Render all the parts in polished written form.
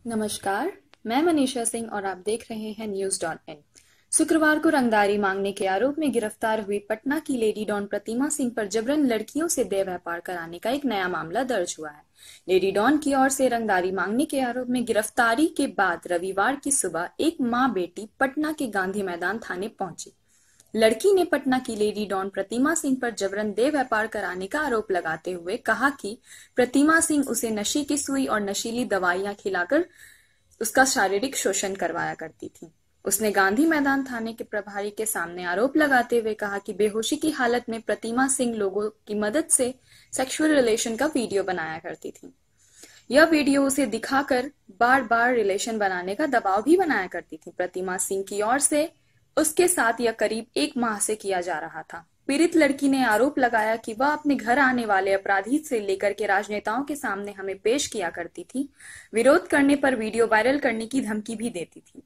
नमस्कार, मैं मनीषा सिंह और आप देख रहे हैं न्यूज़.इन। शुक्रवार को रंगदारी मांगने के आरोप में गिरफ्तार हुई पटना की लेडी डॉन प्रतिमा सिंह पर जबरन लड़कियों से देह व्यापार कराने का एक नया मामला दर्ज हुआ है। लेडी डॉन की ओर से रंगदारी मांगने के आरोप में गिरफ्तारी के बाद रविवार की सुबह एक मां बेटी पटना के गांधी मैदान थाने पहुंची। लड़की ने पटना की लेडी डॉन प्रतिमा सिंह पर जबरन देह व्यापार कराने का आरोप लगाते हुए कहा कि प्रतिमा सिंह उसे नशे की सुई और नशीली दवाइयां खिलाकर उसका शारीरिक शोषण करवाया करती थी। उसने गांधी मैदान थाने के प्रभारी के सामने आरोप लगाते हुए कहा कि बेहोशी की हालत में प्रतिमा सिंह लोगों की मदद से सेक्सुअल रिलेशन का वीडियो बनाया करती थी। यह वीडियो उसे दिखाकर बार बार रिलेशन बनाने का दबाव भी बनाया करती थी। प्रतिमा सिंह की ओर से उसके साथ यह करीब 1 माह से किया जा रहा था। पीड़ित लड़की ने आरोप लगाया कि वह अपने घर आने वाले अपराधी से लेकर के राजनेताओं के सामने हमें पेश किया करती थी। विरोध करने पर वीडियो वायरल करने की धमकी भी देती थी।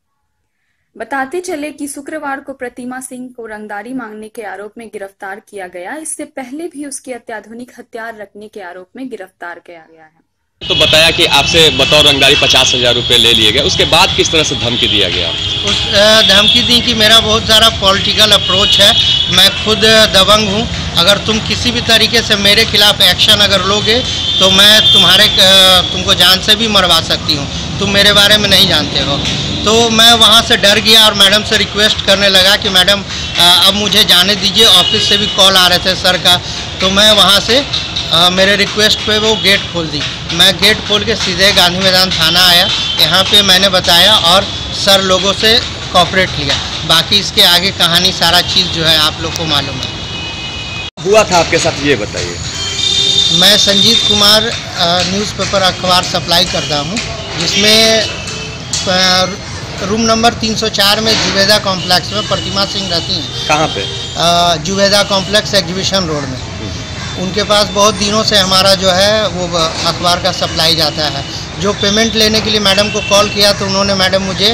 बताते चले कि शुक्रवार को प्रतिमा सिंह को रंगदारी मांगने के आरोप में गिरफ्तार किया गया। इससे पहले भी उसके अत्याधुनिक हथियार रखने के आरोप में गिरफ्तार किया गया है। तो बताया कि आपसे बतौर रंगदारी 50,000 रुपये ले लिए गए, उसके बाद किस तरह से धमकी दिया गया? उस धमकी दी कि मेरा बहुत सारा पॉलिटिकल अप्रोच है, मैं खुद दबंग हूँ, अगर तुम किसी भी तरीके से मेरे खिलाफ एक्शन अगर लोगे तो मैं तुमको जान से भी मरवा सकती हूँ, तुम मेरे बारे में नहीं जानते हो। तो मैं वहाँ से डर गया और मैडम से रिक्वेस्ट करने लगा कि मैडम अब मुझे जाने दीजिए। ऑफिस से भी कॉल आ रहे थे सर का, तो मैं वहाँ से मेरे रिक्वेस्ट पे वो गेट खोल दी। मैं गेट खोल के सीधे गांधी मैदान थाना आया। यहाँ पे मैंने बताया और सर लोगों से कॉपरेट किया। बाकी इसके आगे कहानी सारा चीज़ जो है आप लोग को मालूम है। हुआ था आपके साथ ये बताइए। मैं संजीत कुमार न्यूज़पेपर अखबार सप्लाई करता हूँ, जिसमें रूम नंबर 304 में जुवेदा कॉम्प्लेक्स में प्रतिमा सिंह रहती हैं। कहाँ पे? जुवेदा कॉम्प्लेक्स एग्जीबिशन रोड में। उनके पास बहुत दिनों से हमारा जो है वो अखबार का सप्लाई जाता है। जो पेमेंट लेने के लिए मैडम को कॉल किया तो उन्होंने मैडम मुझे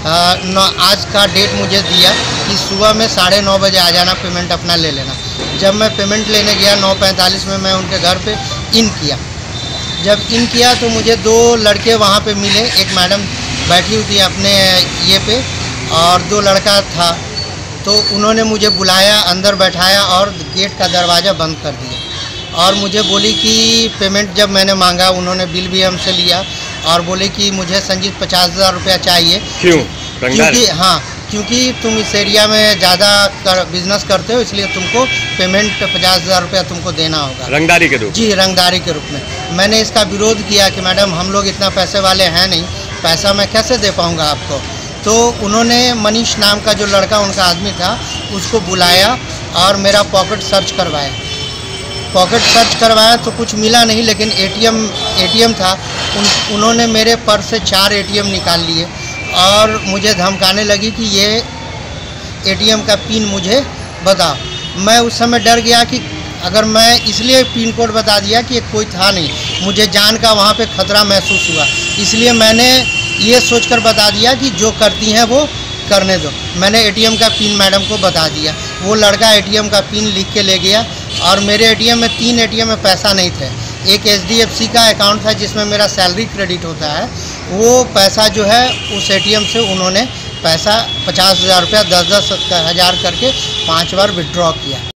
आज का डेट मुझे दिया कि सुबह में 9:30 बजे आ जाना, पेमेंट अपना ले लेना। जब मैं पेमेंट लेने गया 9:45 में मैं उनके घर पे इन किया। जब इन किया तो मुझे 2 लड़के वहाँ पे मिले। एक मैडम बैठी हुई थी अपने ये पे और 2 लड़का था। तो उन्होंने मुझे बुलाया, अंदर बैठाया और गेट का दरवाज़ा बंद कर दिया और मुझे बोली कि पेमेंट जब मैंने मांगा उन्होंने बिल भी हमसे लिया और बोले कि मुझे संजीत 50,000 रुपया चाहिए। क्यों? क्योंकि तुम इस एरिया में ज़्यादा बिजनेस करते हो, इसलिए तुमको पेमेंट 50,000 रुपया तुमको देना होगा रंगदारी के रूप में। जी, रंगदारी के रूप में। मैंने इसका विरोध किया कि मैडम हम लोग इतना पैसे वाले हैं नहीं, पैसा मैं कैसे दे पाऊँगा आपको। तो उन्होंने मनीष नाम का जो लड़का उनका आदमी था उसको बुलाया और मेरा पॉकेट सर्च करवाया। पॉकेट सर्च करवाया तो कुछ मिला नहीं, लेकिन एटीएम था। उन्होंने मेरे पर्स से 4 एटीएम निकाल लिए और मुझे धमकाने लगी कि ये एटीएम का पिन मुझे बताओ। मैं उस समय डर गया कि अगर मैं इसलिए पिन कोड बता दिया कि कोई था नहीं, मुझे जान का वहाँ पे खतरा महसूस हुआ, इसलिए मैंने ये सोचकर बता दिया कि जो करती हैं वो करने दो। मैंने एटीएम का पिन मैडम को बता दिया। वो लड़का एटीएम का पिन लिख के ले गया और मेरे एटीएम में 3 एटीएम में पैसा नहीं थे। एक HDFC का अकाउंट था जिसमें मेरा सैलरी क्रेडिट होता है, वो पैसा जो है उस एटीएम से उन्होंने पैसा 50,000 रुपया 10-10 हज़ार करके 5 बार विड्रॉ किया।